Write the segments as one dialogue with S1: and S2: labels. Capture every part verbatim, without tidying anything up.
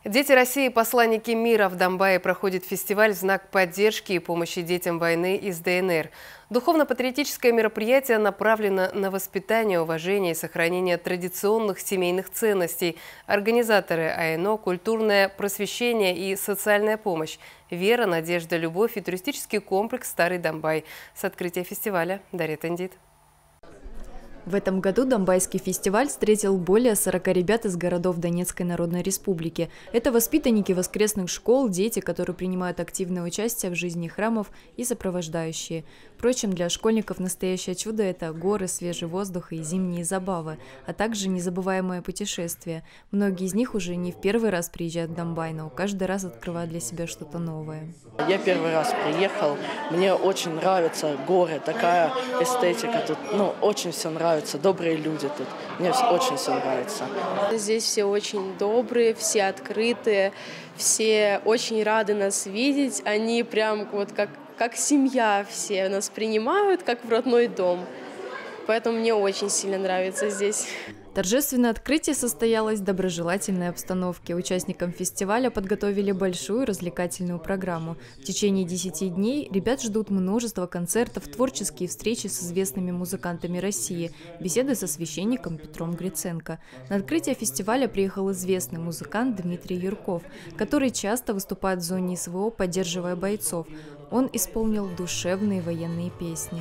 S1: Дети России – посланники мира. В Домбае проходит фестиваль в знак поддержки и помощи детям войны из ДНР. Духовно-патриотическое мероприятие направлено на воспитание, уважение и сохранение традиционных семейных ценностей. Организаторы АЭНО – культурное просвещение и социальная помощь, вера, надежда, любовь и туристический комплекс «Старый Домбай». С открытия фестиваля Дарья Тандит.
S2: В этом году Домбайский фестиваль встретил более сорока ребят из городов Донецкой Народной Республики. Это воспитанники воскресных школ, дети, которые принимают активное участие в жизни храмов, и сопровождающие. Впрочем, для школьников настоящее чудо – это горы, свежий воздух и зимние забавы, а также незабываемое путешествие. Многие из них уже не в первый раз приезжают в Домбай, но каждый раз открывают для себя что-то новое.
S3: Я первый раз приехал, мне очень нравятся горы, такая эстетика тут, ну, очень все нравится, добрые люди тут, мне очень все нравится.
S4: Здесь все очень добрые, все открытые, все очень рады нас видеть, они прям вот как, как семья все нас принимают, как в родной дом, поэтому мне очень сильно нравится здесь.
S2: Торжественное открытие состоялось в доброжелательной обстановке. Участникам фестиваля подготовили большую развлекательную программу. В течение десяти дней ребят ждут множество концертов, творческие встречи с известными музыкантами России, беседы со священником Петром Гриценко. На открытие фестиваля приехал известный музыкант Дмитрий Юрков, который часто выступает в зоне СВО, поддерживая бойцов. Он исполнил душевные военные песни.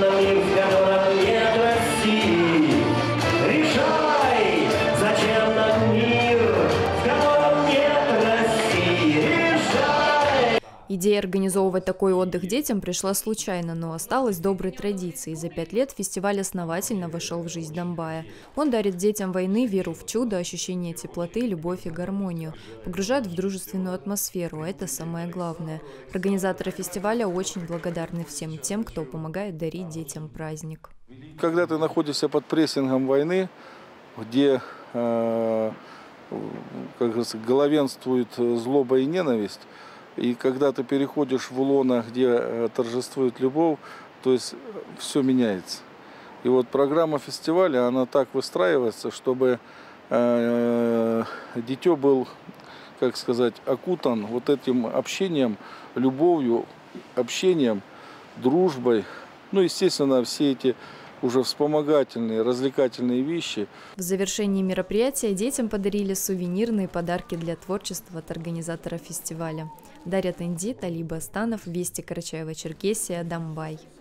S5: Решай, зачем нам мир, в котором нет России, решай!
S2: Идея организовывать такой отдых детям пришла случайно, но осталась доброй традицией. За пять лет фестиваль основательно вошел в жизнь Домбая. Он дарит детям войны веру в чудо, ощущение теплоты, любовь и гармонию. Погружает в дружественную атмосферу, а это самое главное. Организаторы фестиваля очень благодарны всем тем, кто помогает дарить детям праздник.
S6: Когда ты находишься под прессингом войны, где э, как говорится, главенствует злоба и ненависть, и когда ты переходишь в лоно, где торжествует любовь, то есть все меняется. И вот программа фестиваля, она так выстраивается, чтобы э, дитё был, как сказать, окутан вот этим общением, любовью, общением, дружбой. Ну, естественно, все эти уже вспомогательные, развлекательные вещи.
S2: В завершении мероприятия детям подарили сувенирные подарки для творчества от организатора фестиваля. Дарья Тандит, Алиба Астанов, Вести, Карачаево-Черкесия, Домбай.